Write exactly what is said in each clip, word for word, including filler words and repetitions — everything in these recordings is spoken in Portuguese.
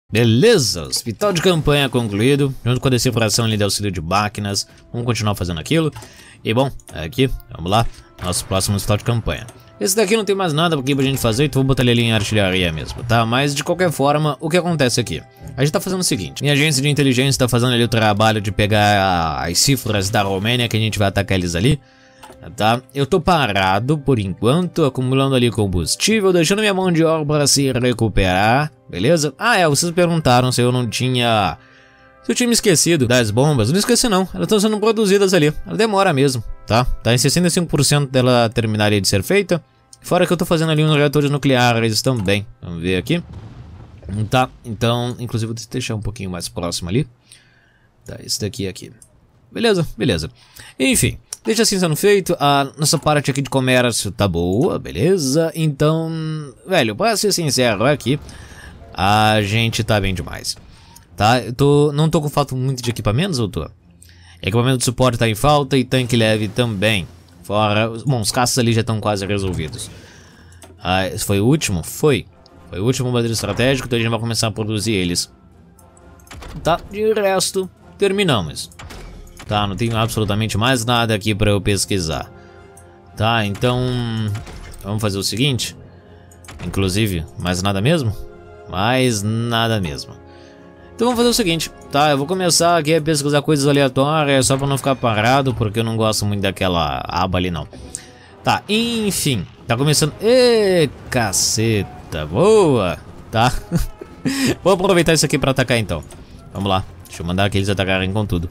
Beleza, hospital de campanha concluído, junto com a decifração ali de auxílio de máquinas. Vamos continuar fazendo aquilo. E bom, aqui, vamos lá, nosso próximo hospital de campanha. Esse daqui não tem mais nada aqui pra gente fazer, então vou botar ele ali em artilharia mesmo, tá? Mas de qualquer forma, o que acontece aqui? A gente tá fazendo o seguinte, minha agência de inteligência tá fazendo ali o trabalho de pegar as cifras da Romênia, que a gente vai atacar eles ali. Tá? Eu tô parado por enquanto, acumulando ali combustível, deixando minha mão de obra se recuperar, beleza? Ah é, vocês perguntaram se eu não tinha... Se eu tinha me esquecido das bombas. Não esqueci não, elas estão sendo produzidas ali, ela demora mesmo, tá? Tá em sessenta e cinco por cento dela terminar de ser feita. Fora que eu tô fazendo ali uns reatores nucleares também, vamos ver aqui. Tá, então, inclusive vou deixar um pouquinho mais próximo ali. Tá, esse daqui aqui. Beleza, beleza. Enfim. Deixa assim sendo feito, a nossa parte aqui de comércio tá boa, beleza? Então, velho, pra ser sincero aqui, a gente tá bem demais, tá? Eu tô, não tô com falta muito de equipamentos, eu tô? Equipamento de suporte tá em falta e tanque leve também. Fora, bom, os caças ali já estão quase resolvidos. Ah, esse foi o último? Foi. Foi o último modelo estratégico, então a gente vai começar a produzir eles. Tá, de resto, terminamos. Tá, não tenho absolutamente mais nada aqui pra eu pesquisar. Tá, então... Vamos fazer o seguinte. Inclusive, mais nada mesmo? Mais nada mesmo. Então vamos fazer o seguinte, tá? Eu vou começar aqui a pesquisar coisas aleatórias, só pra não ficar parado, porque eu não gosto muito daquela aba ali, não. Tá, enfim. Tá começando... Ê, caceta, boa! Tá? Vou aproveitar isso aqui pra atacar, então. Vamos lá. Deixa eu mandar aqueles atacarem com tudo.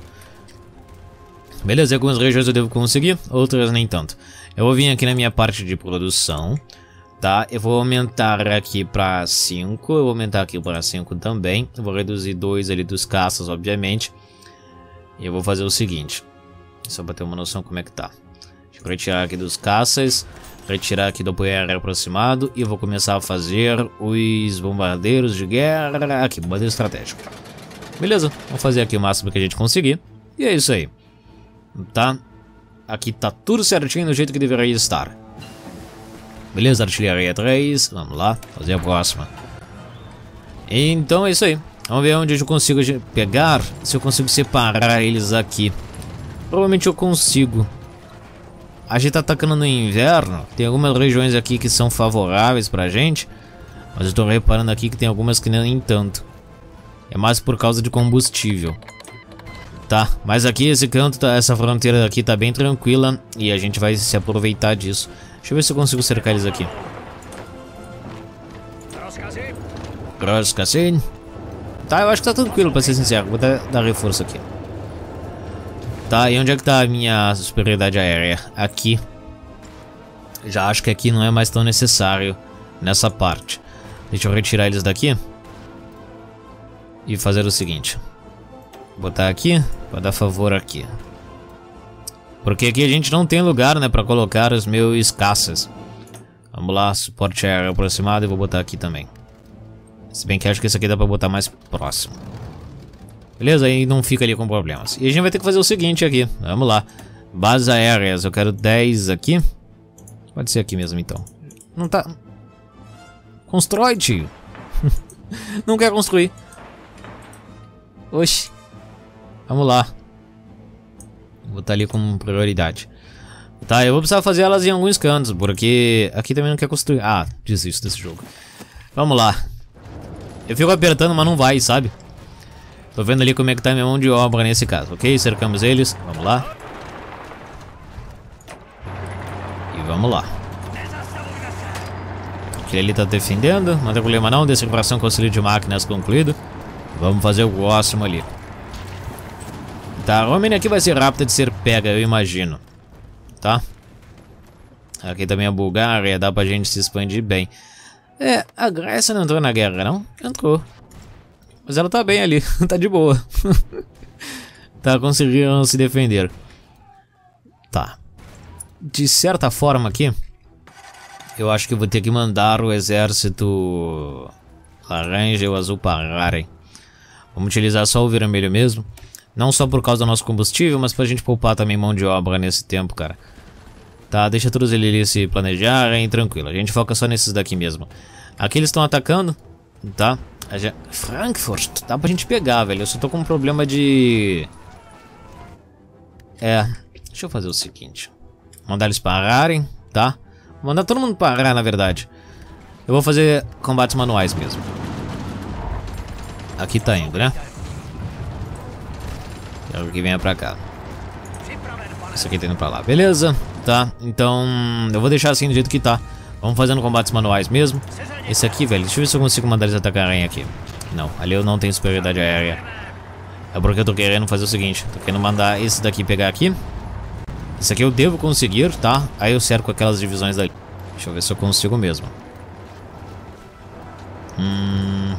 Beleza, algumas regiões eu devo conseguir, outras nem tanto. Eu vou vir aqui na minha parte de produção, tá? Eu vou aumentar aqui para cinco, eu vou aumentar aqui para cinco também. Eu vou reduzir dois ali dos caças, obviamente. E eu vou fazer o seguinte, só para ter uma noção como é que tá. Deixa eu retirar aqui dos caças, retirar aqui do apoio aéreo aproximado. E eu vou começar a fazer os bombardeiros de guerra, aqui, bombardeiro estratégico. Beleza, vamos fazer aqui o máximo que a gente conseguir. E é isso aí. Tá? Aqui tá tudo certinho do jeito que deveria estar. Beleza, artilharia três. Vamos lá, fazer a próxima. Então é isso aí. Vamos ver onde eu consigo pegar. Se eu consigo separar eles aqui. Provavelmente eu consigo. A gente tá atacando no inverno. Tem algumas regiões aqui que são favoráveis pra gente. Mas eu tô reparando aqui que tem algumas que nem tanto. É mais por causa de combustível. Tá, mas aqui esse canto, tá, essa fronteira aqui tá bem tranquila e a gente vai se aproveitar disso. Deixa eu ver se eu consigo cercar eles aqui. Grosscassine. Tá, eu acho que tá tranquilo, pra ser sincero. Vou dar, dar reforço aqui. Tá, e onde é que tá a minha superioridade aérea? Aqui. Já acho que aqui não é mais tão necessário nessa parte. Deixa eu retirar eles daqui e fazer o seguinte. Botar aqui, para dar favor aqui. Porque aqui a gente não tem lugar, né, para colocar os meus caças. Vamos lá, suporte aéreo aproximado e vou botar aqui também. Se bem que acho que esse aqui dá para botar mais próximo. Beleza, aí não fica ali com problemas. E a gente vai ter que fazer o seguinte aqui, vamos lá. Bases aéreas, eu quero dez aqui. Pode ser aqui mesmo então. Não tá... Constrói, tio. Não quer construir. Oxi. Vamos lá. Vou botar ali como prioridade. Tá, eu vou precisar fazer elas em alguns cantos, porque aqui também não quer construir. Ah, desisto desse jogo. Vamos lá. Eu fico apertando, mas não vai, sabe? Tô vendo ali como é que tá minha mão de obra nesse caso, ok? Cercamos eles. Vamos lá. E vamos lá. Aquele ali tá defendendo. Não tem problema não. Decifração com auxílio de máquinas concluído. Vamos fazer o próximo ali. Tá, a Romênia aqui vai ser rápida de ser pega, eu imagino. Tá? Aqui também a Bulgária, dá pra gente se expandir bem. É, a Grécia não entrou na guerra, não? Entrou. Mas ela tá bem ali, tá de boa. Tá, conseguiram se defender. Tá. De certa forma aqui, eu acho que eu vou ter que mandar o exército laranja e o azul pararem. Vamos utilizar só o vermelho mesmo. Não só por causa do nosso combustível, mas pra gente poupar também mão de obra nesse tempo, cara. Tá, deixa todos eles ali se planejarem, tranquilo. A gente foca só nesses daqui mesmo. Aqui eles estão atacando, tá? A gente... Frankfurt, dá pra gente pegar, velho. Eu só tô com um problema de... É, deixa eu fazer o seguinte. Mandar eles pararem, tá? Mandar todo mundo parar, na verdade. Eu vou fazer combates manuais mesmo. Aqui tá indo, né? Quero que venha pra cá. Isso aqui tá indo pra lá, beleza? Tá, então eu vou deixar assim do jeito que tá. Vamos fazendo combates manuais mesmo. Esse aqui, velho, deixa eu ver se eu consigo mandar eles atacarem aqui. Não, ali eu não tenho superioridade aérea. É porque eu tô querendo fazer o seguinte. Tô querendo mandar esse daqui pegar aqui. Esse aqui eu devo conseguir, tá? Aí eu cerco aquelas divisões dali. Deixa eu ver se eu consigo mesmo. Hum...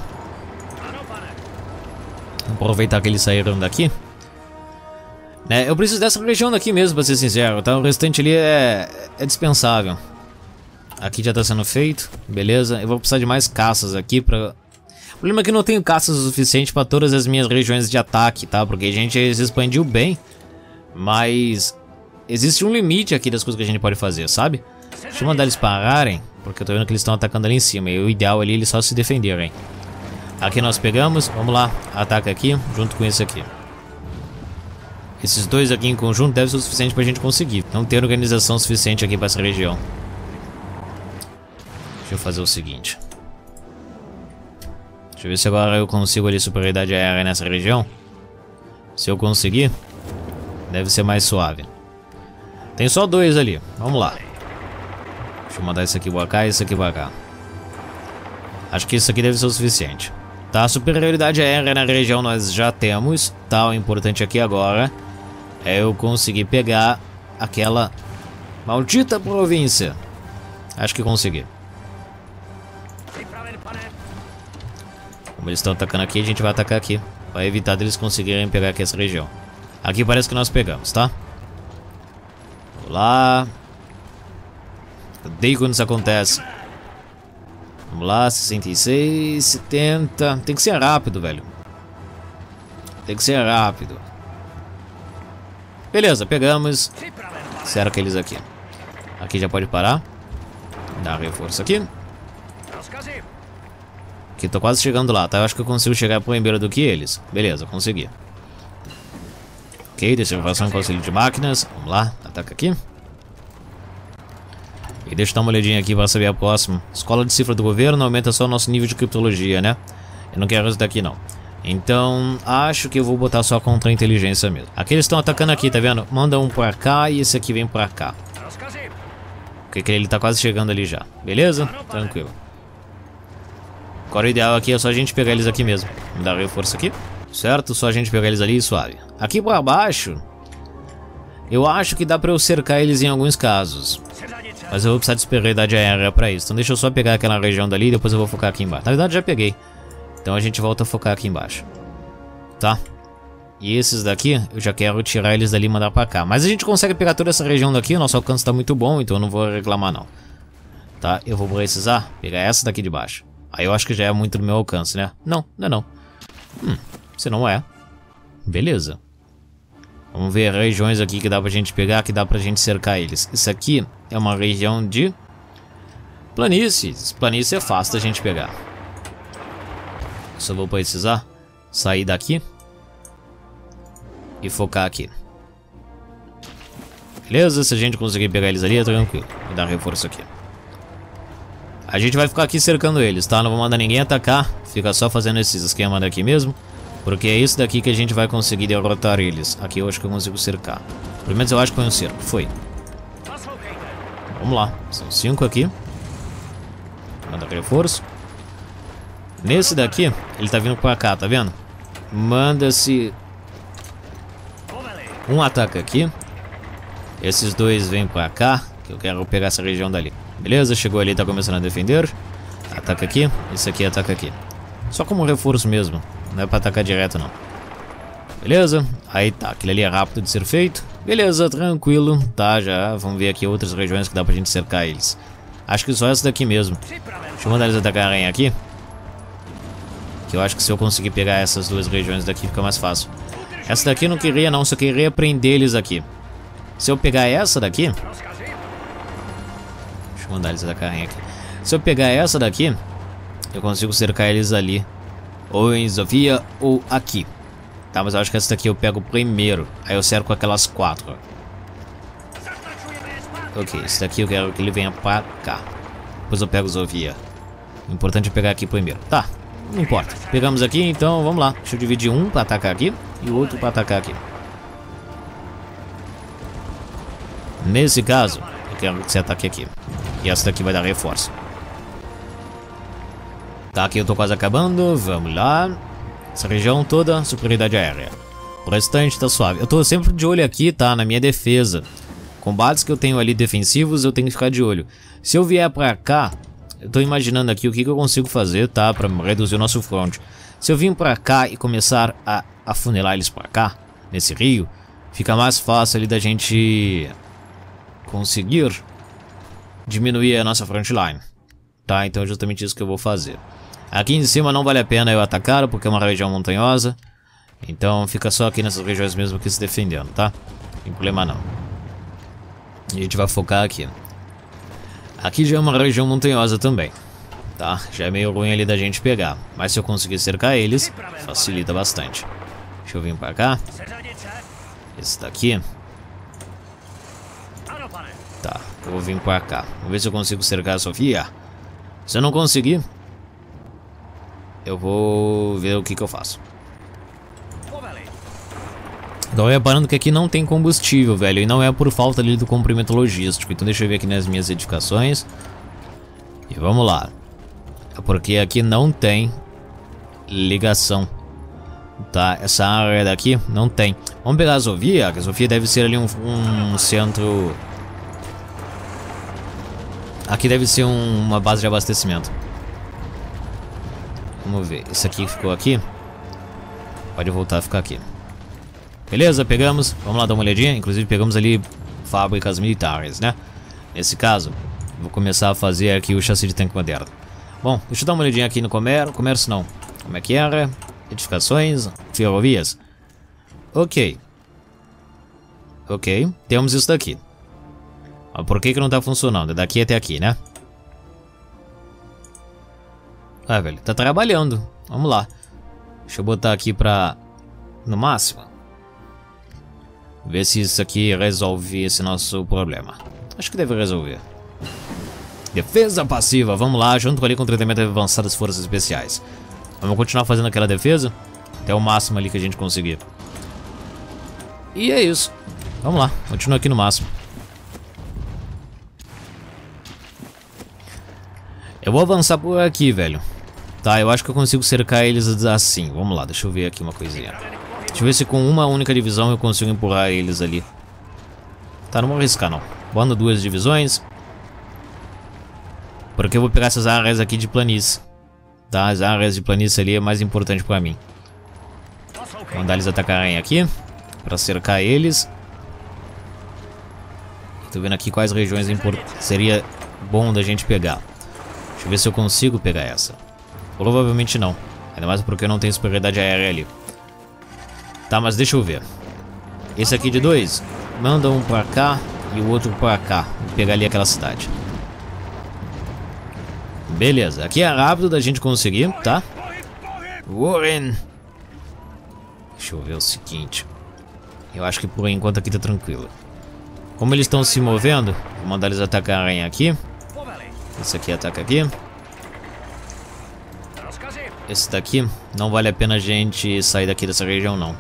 Vou aproveitar que eles saíram daqui. É, eu preciso dessa região daqui mesmo, pra ser sincero, tá? O restante ali é, é dispensável. Aqui já tá sendo feito, beleza. Eu vou precisar de mais caças aqui pra... O problema é que eu não tenho caças o suficiente pra todas as minhas regiões de ataque, tá? Porque a gente se expandiu bem, mas existe um limite aqui das coisas que a gente pode fazer, sabe? Deixa eu mandar eles pararem, porque eu tô vendo que eles estão atacando ali em cima. E o ideal ali é eles só se defenderem. Aqui nós pegamos, vamos lá, ataca aqui, junto com esse aqui. Esses dois aqui em conjunto devem ser o suficiente pra gente conseguir. Não tem organização suficiente aqui pra essa região. Deixa eu fazer o seguinte. Deixa eu ver se agora eu consigo ali superioridade aérea nessa região. Se eu conseguir, deve ser mais suave. Tem só dois ali, vamos lá. Deixa eu mandar esse aqui pra cá e esse aqui pra cá. Acho que isso aqui deve ser o suficiente. Tá, superioridade aérea na região nós já temos. Tá, o importante aqui agora é eu conseguir pegar aquela maldita província. Acho que consegui. Como eles estão atacando aqui, a gente vai atacar aqui. Para evitar deles conseguirem pegar aqui essa região. Aqui parece que nós pegamos, tá? Vamos lá. Odeio quando isso acontece. Vamos lá, sessenta e seis, setenta. Tem que ser rápido, velho. Tem que ser rápido. Beleza, pegamos. Cerca aqueles aqui. Aqui já pode parar. Dá reforço aqui. Aqui, tô quase chegando lá, tá? Eu acho que eu consigo chegar primeiro do que eles. Beleza, consegui. Ok, deservação com auxílio de máquinas. Vamos lá, ataca aqui. E deixa eu dar uma olhadinha aqui para saber a próxima. Escola de cifra do governo aumenta só o nosso nível de criptologia, né? Eu não quero isso daqui não. Então, acho que eu vou botar só contra a inteligência mesmo. Aqui eles estão atacando aqui, tá vendo? Manda um pra cá e esse aqui vem pra cá. Porque ele tá quase chegando ali já. Beleza? Tranquilo. Agora o ideal aqui é só a gente pegar eles aqui mesmo. Me dá reforço aqui. Certo? Só a gente pegar eles ali e suave. Aqui pra baixo, eu acho que dá pra eu cercar eles em alguns casos. Mas eu vou precisar de superioridade aérea pra isso. Então deixa eu só pegar aquela região dali e depois eu vou focar aqui embaixo. Na verdade já peguei. Então a gente volta a focar aqui embaixo. Tá? E esses daqui, eu já quero tirar eles dali e mandar pra cá. Mas a gente consegue pegar toda essa região daqui. O nosso alcance tá muito bom, então eu não vou reclamar não. Tá? Eu vou precisar pegar essa daqui de baixo. Aí eu acho que já é muito do meu alcance, né? Não, não é não. Hum, se não é. Beleza. Vamos ver regiões aqui que dá pra gente pegar, que dá pra gente cercar eles. Isso aqui é uma região de planícies. Planície é fácil da gente pegar. Só vou precisar sair daqui e focar aqui. Beleza? Se a gente conseguir pegar eles ali, é tranquilo. Vou dar reforço aqui. A gente vai ficar aqui cercando eles, tá? Não vou mandar ninguém atacar. Fica só fazendo esses esquemas daqui mesmo. Porque é isso daqui que a gente vai conseguir derrotar eles. Aqui eu acho que eu consigo cercar. Pelo menos eu acho que foi um cerco. Foi. Vamos lá. São cinco aqui. Manda reforço. Nesse daqui, ele tá vindo pra cá, tá vendo? Manda-se um ataque aqui. Esses dois vêm pra cá, que eu quero pegar essa região dali. Beleza, chegou ali, tá começando a defender. Ataca aqui, esse aqui ataca aqui. Só como reforço mesmo, não é pra atacar direto não. Beleza, aí tá, aquilo ali é rápido de ser feito. Beleza, tranquilo, tá, já, vamos ver aqui outras regiões que dá pra gente cercar eles. Acho que só essa daqui mesmo. Deixa eu mandar eles atacarem aqui. Que eu acho que se eu conseguir pegar essas duas regiões daqui fica mais fácil. Essa daqui eu não queria não, só queria prender eles aqui. Se eu pegar essa daqui... Deixa eu mandar eles atacarem aqui. Se eu pegar essa daqui, eu consigo cercar eles ali Ou em Sofia ou aqui. Tá, mas eu acho que essa daqui eu pego primeiro. Aí eu cerco aquelas quatro. Ok, esse daqui eu quero que ele venha pra cá. Depois eu pego Sofia. O importante é pegar aqui primeiro. Tá, não importa. Pegamos aqui, então vamos lá. Deixa eu dividir um pra atacar aqui e o outro pra atacar aqui. Nesse caso, eu quero que você ataque aqui. E essa daqui vai dar reforço. Tá, aqui eu tô quase acabando. Vamos lá. Essa região toda, superioridade aérea. O restante tá suave. Eu tô sempre de olho aqui, tá? Na minha defesa. Combates que eu tenho ali defensivos, eu tenho que ficar de olho. Se eu vier pra cá, eu tô imaginando aqui o que, que eu consigo fazer, tá? Pra reduzir o nosso front. Se eu vim pra cá e começar a afunilar eles pra cá, nesse rio, fica mais fácil ali da gente conseguir diminuir a nossa frontline. Tá? Então é justamente isso que eu vou fazer. Aqui em cima não vale a pena eu atacar, porque é uma região montanhosa. Então fica só aqui nessas regiões mesmo que se defendendo, tá? Não tem problema não. E a gente vai focar aqui. Aqui já é uma região montanhosa também, tá? Já é meio ruim ali da gente pegar. Mas se eu conseguir cercar eles, facilita bastante. Deixa eu vir pra cá. Esse daqui. Tá, eu vou vir pra cá. Vamos ver se eu consigo cercar a Sofia. Se eu não conseguir, eu vou ver o que que eu faço. Tô reparando que aqui não tem combustível, velho. E não é por falta ali do comprimento logístico. Então deixa eu ver aqui nas minhas edificações. E vamos lá. É porque aqui não tem ligação. Tá, essa área daqui não tem. Vamos pegar a Sofia. Que a Sofia deve ser ali um, um centro. Aqui deve ser um, uma base de abastecimento. Vamos ver. Esse aqui ficou aqui. Pode voltar a ficar aqui. Beleza, pegamos. Vamos lá dar uma olhadinha. Inclusive pegamos ali fábricas militares, né? Nesse caso, vou começar a fazer aqui o chassi de tanque moderno. Bom, deixa eu dar uma olhadinha aqui no comércio. Comércio não. Como é que era? Edificações, ferrovias. Ok. Ok, temos isso daqui. Mas por que que não tá funcionando? É daqui até aqui, né? Ah, velho, tá trabalhando. Vamos lá. Deixa eu botar aqui pra... no máximo. Ver se isso aqui resolve esse nosso problema. Acho que deve resolver. Defesa passiva, vamos lá, junto ali com o treinamento avançado das forças especiais. Vamos continuar fazendo aquela defesa até o máximo ali que a gente conseguir. E é isso. Vamos lá, continua aqui no máximo. Eu vou avançar por aqui, velho. Tá, eu acho que eu consigo cercar eles assim. Vamos lá, deixa eu ver aqui uma coisinha. Deixa eu ver se com uma única divisão eu consigo empurrar eles ali. Tá, não vou arriscar não. Bando duas divisões. Porque eu vou pegar essas áreas aqui de planície. Tá, as áreas de planície ali é mais importante pra mim. Vou mandar eles atacarem aqui. Pra cercar eles. Tô vendo aqui quais regiões seria bom da gente pegar. Deixa eu ver se eu consigo pegar essa. Provavelmente não. Ainda mais porque eu não tenho superioridade aérea ali. Tá, mas deixa eu ver. Esse aqui de dois, manda um pra cá e o outro pra cá. Vou pegar ali aquela cidade. Beleza, aqui é rápido da gente conseguir, tá? Warren. Deixa eu ver o seguinte. Eu acho que por enquanto aqui tá tranquilo. Como eles estão se movendo, vou mandar eles atacarem aqui. Esse aqui ataca aqui. Esse daqui, não vale a pena a gente sair daqui dessa região não.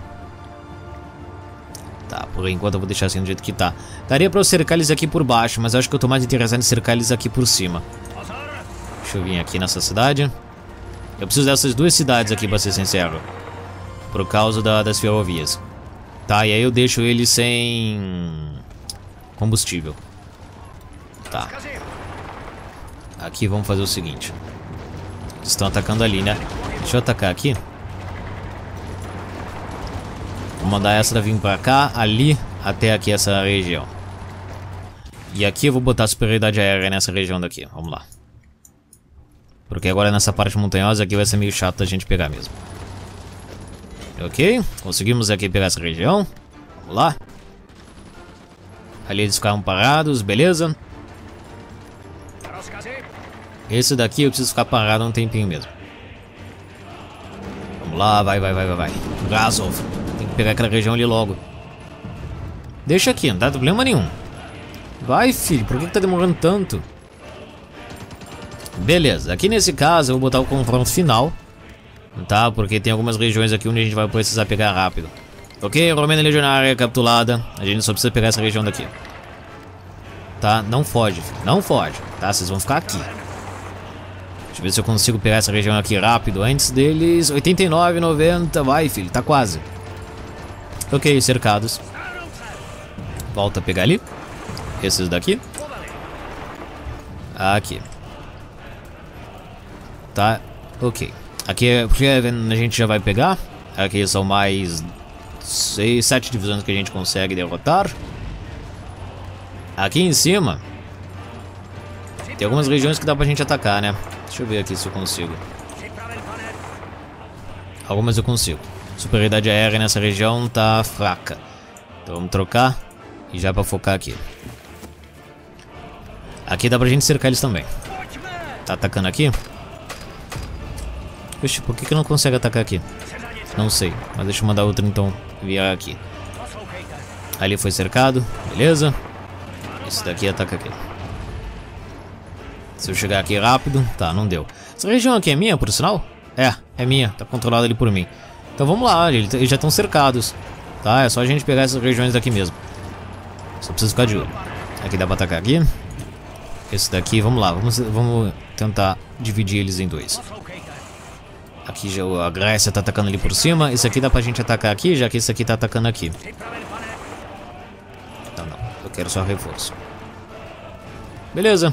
Tá, por enquanto eu vou deixar assim do jeito que tá. Daria pra eu cercar eles aqui por baixo, mas eu acho que eu tô mais interessado em cercar eles aqui por cima. Deixa eu vir aqui nessa cidade. Eu preciso dessas duas cidades aqui, pra ser sincero. Por causa da, das ferrovias. Tá, e aí eu deixo eles sem combustível. Tá. Aqui vamos fazer o seguinte. Eles estão atacando ali, né? Deixa eu atacar aqui. Vou mandar essa vir pra cá, ali, até aqui essa região. E aqui eu vou botar a superioridade aérea nessa região daqui. Vamos lá. Porque agora nessa parte montanhosa aqui vai ser meio chato a gente pegar mesmo. Ok, conseguimos aqui pegar essa região. Vamos lá. Ali eles ficaram parados, beleza. Esse daqui eu preciso ficar parado um tempinho mesmo. Vamos lá, vai, vai, vai, vai, vai. Gazov. Tem que pegar aquela região ali logo. Deixa aqui, não dá problema nenhum. Vai, filho, por que que tá demorando tanto? Beleza, aqui nesse caso eu vou botar o confronto final. Tá, porque tem algumas regiões aqui onde a gente vai precisar pegar rápido. Ok, Romênia Legionária capturada. A gente só precisa pegar essa região daqui. Tá, não foge, filho, não foge. Tá, vocês vão ficar aqui. Deixa eu ver se eu consigo pegar essa região aqui rápido antes deles. oitenta e nove, noventa, vai, filho, tá quase. Ok, cercados. Volta a pegar ali. Esses daqui. Aqui. Tá, ok. Aqui é porque a gente já vai pegar. Aqui são mais seis, sete divisões que a gente consegue derrotar. Aqui em cima tem algumas regiões que dá pra gente atacar, né? Deixa eu ver aqui se eu consigo. Algumas eu consigo. Superioridade aérea nessa região tá fraca. Então vamos trocar. E já pra focar aqui. Aqui dá pra gente cercar eles também. Tá atacando aqui? Oxe, por que que não consegue atacar aqui? Não sei, mas deixa eu mandar outro então virar aqui. Ali foi cercado, beleza. Esse daqui ataca aqui. Se eu chegar aqui rápido, tá, não deu. Essa região aqui é minha, por sinal? É, é minha, tá controlada ali por mim. Então vamos lá, eles já estão cercados. Tá, é só a gente pegar essas regiões daqui mesmo. Só preciso ficar de olho. Aqui dá pra atacar aqui. Esse daqui, vamos lá, vamos, vamos tentar dividir eles em dois. Aqui já a Grécia tá atacando ali por cima. Esse aqui dá pra gente atacar aqui, já que esse aqui tá atacando aqui. Não, não, eu quero só reforço. Beleza.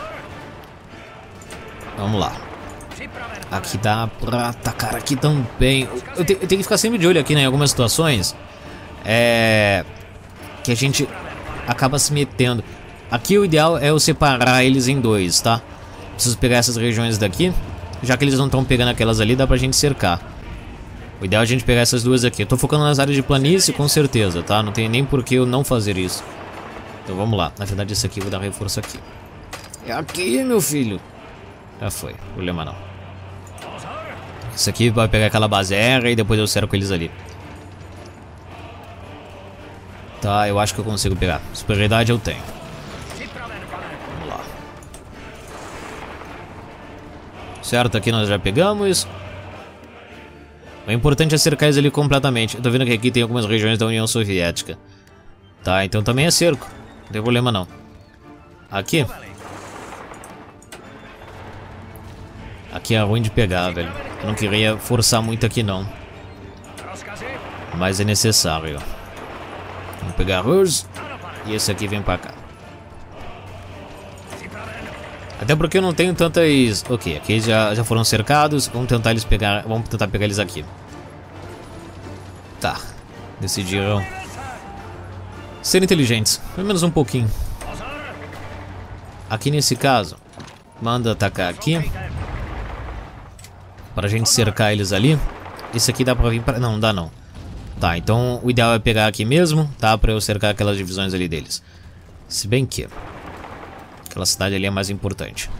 Vamos lá. Aqui dá pra atacar aqui também. Eu, te, eu tenho que ficar sempre de olho aqui, né, em algumas situações. É... Que a gente acaba se metendo. Aqui o ideal é eu separar eles em dois, tá? Preciso pegar essas regiões daqui. Já que eles não estão pegando aquelas ali, dá pra gente cercar. O ideal é a gente pegar essas duas aqui. Eu tô focando nas áreas de planície, com certeza, tá? Não tem nem por que eu não fazer isso. Então vamos lá. Na verdade, esse aqui eu vou dar reforço aqui. É aqui, meu filho. Já foi, problema não. Esse aqui vai pegar aquela base aérea e depois eu cerco eles ali. Tá, eu acho que eu consigo pegar. Superioridade eu tenho. Vamos lá. Certo, aqui nós já pegamos. O importante é cercar eles ali completamente. Eu tô vendo que aqui tem algumas regiões da União Soviética. Tá, então também é cerco. Não tem problema não. Aqui. Aqui é ruim de pegar, velho. Eu não queria forçar muito aqui não. Mas é necessário. Vamos pegar Rus. E esse aqui vem pra cá. Até porque eu não tenho tantas... Ok, aqui já, já foram cercados. Vamos tentar eles pegar... Vamos tentar pegar eles aqui. Tá. Decidiram ser inteligentes. Pelo menos um pouquinho. Aqui nesse caso, manda atacar aqui. Pra gente cercar eles ali. Esse aqui dá pra vir pra... Não, não dá não. Tá, então o ideal é pegar aqui mesmo, tá? Pra eu cercar aquelas divisões ali deles. Se bem que... Aquela cidade ali é mais importante.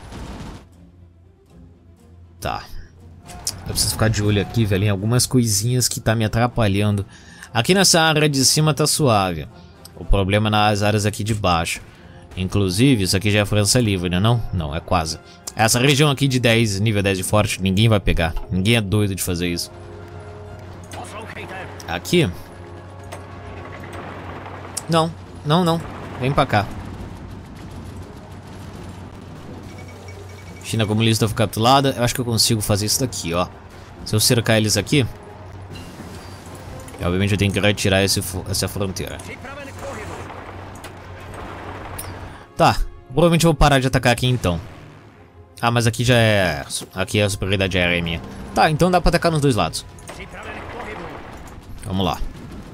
Tá. Eu preciso ficar de olho aqui, velho, em algumas coisinhas que tá me atrapalhando. Aqui nessa área de cima tá suave. O problema é nas áreas aqui de baixo. Inclusive, isso aqui já é França livre, né? Não? Não, é quase. Essa região aqui de dez, nível dez de forte, ninguém vai pegar. Ninguém é doido de fazer isso. Aqui? Não, não, não. Vem pra cá. China comunista foi capturada. Eu acho que eu consigo fazer isso daqui, ó. Se eu cercar eles aqui... Obviamente eu tenho que retirar esse, essa fronteira. Tá. Provavelmente eu vou parar de atacar aqui então. Ah, mas aqui já é... Aqui é a superioridade aérea minha. Tá, então dá pra atacar nos dois lados. Vamos lá.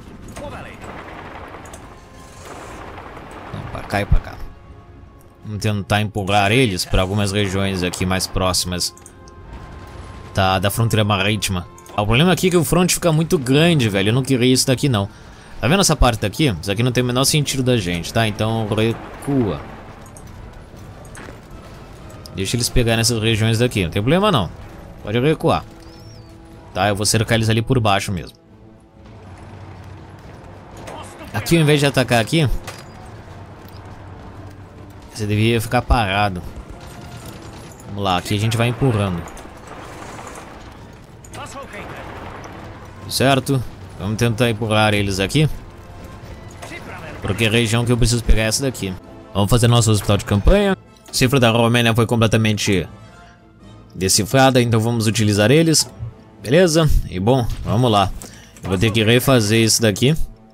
Não, pra cá e pra cá. Vamos tentar empurrar eles para algumas regiões aqui mais próximas da, da fronteira marítima. O problema aqui é que o front fica muito grande, velho. Eu não queria isso daqui, não. Tá vendo essa parte daqui? Isso aqui não tem o menor sentido da gente, tá? Então recua. Deixa eles pegarem essas regiões daqui. Não tem problema, não. Pode recuar. Tá, eu vou cercar eles ali por baixo mesmo. Aqui, ao invés de atacar aqui, você devia ficar parado. Vamos lá, aqui a gente vai empurrando. Certo? Vamos tentar empurrar eles aqui. Porque a região que eu preciso pegar é essa daqui. Vamos fazer nosso hospital de campanha. A cifra da Romênia foi completamente decifrada, então vamos utilizar eles. Beleza? E bom, vamos lá. Eu vou ter que refazer isso daqui.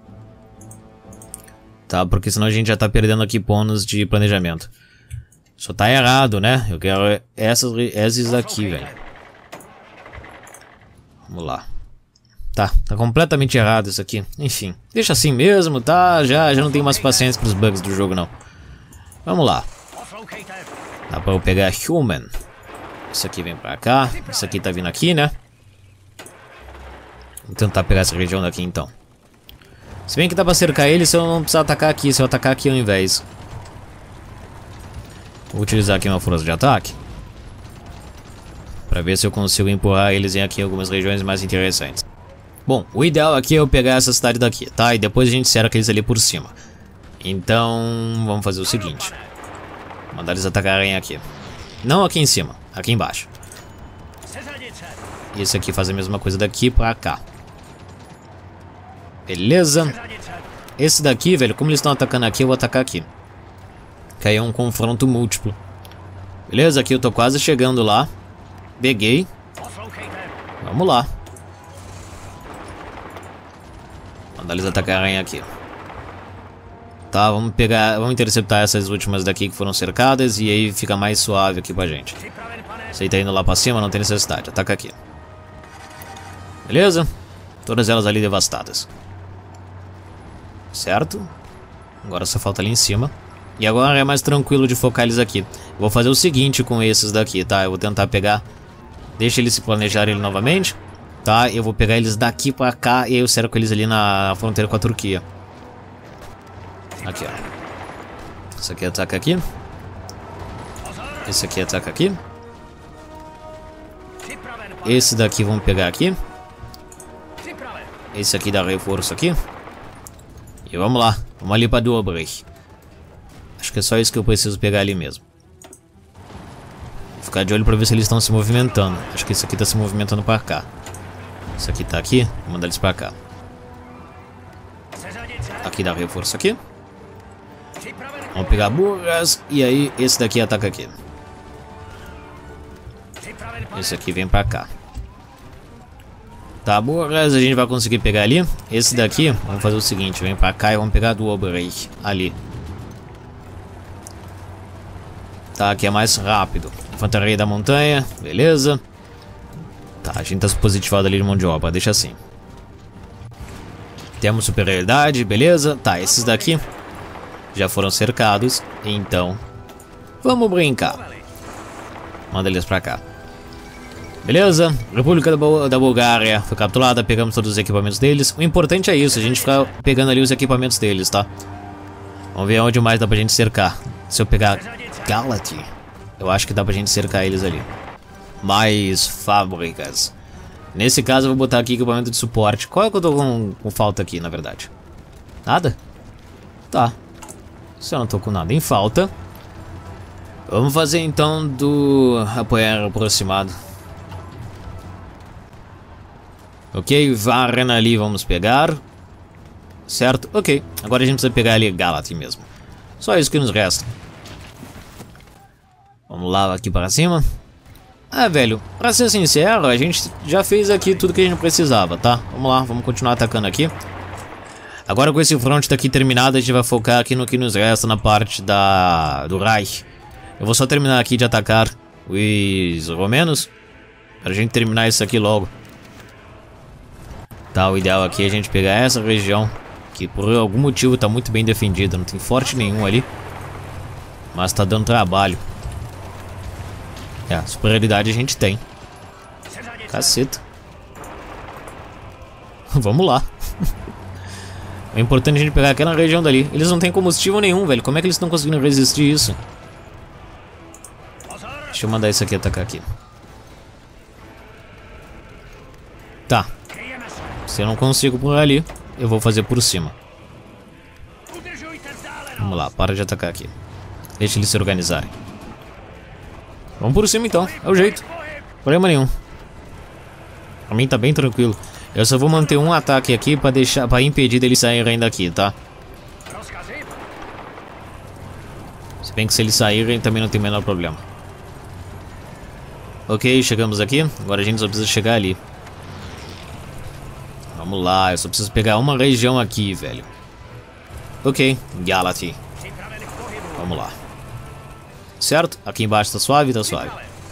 Tá, porque senão a gente já tá perdendo aqui pontos de planejamento. Só tá errado, né? Eu quero essas, essas aqui, velho. Vamos lá. Tá, tá completamente errado isso aqui. Enfim, deixa assim mesmo, tá? Já, já não tenho mais paciência pros bugs do jogo, não. Vamos lá. Dá pra eu pegar Human. Isso aqui vem pra cá. Isso aqui tá vindo aqui, né? Vou tentar pegar essa região daqui, então. Se bem que dá pra cercar ele se eu não precisar atacar aqui. Se eu atacar aqui ao invés. Vou utilizar aqui uma força de ataque. Pra ver se eu consigo empurrar eles em aqui em algumas regiões mais interessantes. Bom, o ideal aqui é eu pegar essa cidade daqui, tá? E depois a gente cerca eles ali por cima. Então, vamos fazer o seguinte. Mandar eles atacarem aqui. Não aqui em cima, aqui embaixo. E esse aqui faz a mesma coisa daqui pra cá. Beleza. Esse daqui, velho, como eles estão atacando aqui, eu vou atacar aqui. Que aí é um confronto múltiplo. Beleza, aqui eu tô quase chegando lá. Peguei. Vamos lá. Mandar eles atacarem aqui. Tá, vamos pegar, vamos interceptar essas últimas daqui que foram cercadas e aí fica mais suave aqui pra gente. Você tá indo lá pra cima, não tem necessidade, ataca aqui. Beleza? Todas elas ali devastadas. Certo? Agora só falta ali em cima. E agora é mais tranquilo de focar eles aqui. Vou fazer o seguinte com esses daqui, tá? Eu vou tentar pegar... Deixa eles se planejarem novamente. Tá? Eu vou pegar eles daqui pra cá e aí eu cerco eles ali na fronteira com a Turquia. Aqui, ó. Esse aqui ataca aqui. Esse aqui ataca aqui. Esse daqui vamos pegar aqui. Esse aqui dá reforço aqui. E vamos lá. Vamos ali pra Dobrý. Acho que é só isso que eu preciso pegar ali mesmo. Vou ficar de olho pra ver se eles estão se movimentando. Acho que esse aqui tá se movimentando pra cá. Esse aqui tá aqui. Vou mandar eles pra cá. Aqui dá reforço aqui. Vamos pegar burras. E aí esse daqui ataca aqui. Esse aqui vem pra cá. Tá, burras. A gente vai conseguir pegar ali. Esse daqui, vamos fazer o seguinte. Vem pra cá e vamos pegar do Dobrý. Ali. Tá, aqui é mais rápido. Infantaria da montanha. Beleza. Tá, a gente tá positivado ali de mão de obra. Deixa assim. Temos superioridade. Beleza. Tá, esses daqui já foram cercados, então vamos brincar. Manda eles pra cá. Beleza, República da, Bul da Bulgária foi capturada, pegamos todos os equipamentos deles. O importante é isso, a gente ficar pegando ali os equipamentos deles, tá? Vamos ver onde mais dá pra gente cercar. Se eu pegar Galaty, eu acho que dá pra gente cercar eles ali. Mais fábricas. Nesse caso eu vou botar aqui equipamento de suporte. Qual é que eu tô com, com falta aqui, na verdade? Nada? Tá. Se eu não tô com nada em falta, vamos fazer então do apoiar aproximado. Ok, Varna ali vamos pegar. Certo? Ok, agora a gente precisa pegar ali Galaty mesmo. Só isso que nos resta. Vamos lá aqui para cima. Ah, velho, pra ser sincero, a gente já fez aqui tudo que a gente precisava, tá? Vamos lá, vamos continuar atacando aqui. Agora com esse front daqui terminado, a gente vai focar aqui no que nos resta na parte da do Reich. Eu vou só terminar aqui de atacar os romenos, pra gente terminar isso aqui logo. Tá, o ideal aqui é a gente pegar essa região, que por algum motivo tá muito bem defendida, não tem forte nenhum ali. Mas tá dando trabalho. É, superioridade a gente tem. Caceta. Vamos lá. É importante a gente pegar aquela região dali. Eles não têm combustível nenhum, velho. Como é que eles estão conseguindo resistir isso? Deixa eu mandar isso aqui atacar aqui. Se eu não consigo por ali, eu vou fazer por cima. Vamos lá, para de atacar aqui. Deixa eles se organizarem. Vamos por cima então, é o jeito. Problema nenhum. Pra mim tá bem tranquilo. Eu só vou manter um ataque aqui pra deixar, pra impedir deles saírem daqui, tá? Se bem que se eles saírem também não tem o menor problema. Ok, chegamos aqui. Agora a gente só precisa chegar ali. Vamos lá, eu só preciso pegar uma região aqui, velho. Ok, Galati. Vamos lá. Certo? Aqui embaixo tá suave, tá suave.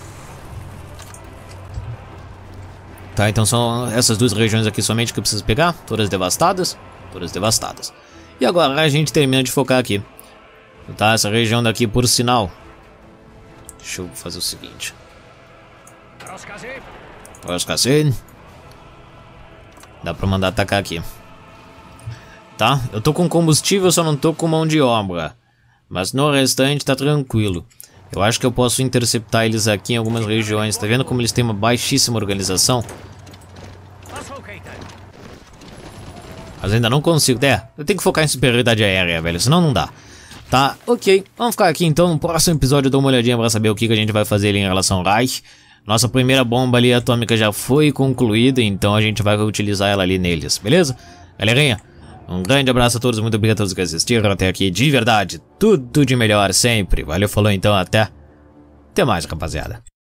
Tá, então são essas duas regiões aqui somente que eu preciso pegar. Todas devastadas. Todas devastadas. E agora a gente termina de focar aqui. Tá, essa região daqui, por sinal. Deixa eu fazer o seguinte. Roscacê. Dá pra mandar atacar aqui. Tá, eu tô com combustível, só não tô com mão de obra. Mas no restante tá tranquilo. Eu acho que eu posso interceptar eles aqui em algumas regiões. Tá vendo como eles têm uma baixíssima organização? Mas ainda não consigo. É, eu tenho que focar em superioridade aérea, velho. Senão não dá. Tá, ok. Vamos ficar aqui então. No próximo episódio eu dou uma olhadinha pra saber o que, que a gente vai fazer ali em relação ao Reich. Nossa primeira bomba ali atômica já foi concluída. Então a gente vai utilizar ela ali neles, beleza? Galerinha, um grande abraço a todos. Muito obrigado a todos que assistiram até aqui. De verdade, tudo de melhor sempre. Valeu, falou então. Até. Até mais, rapaziada.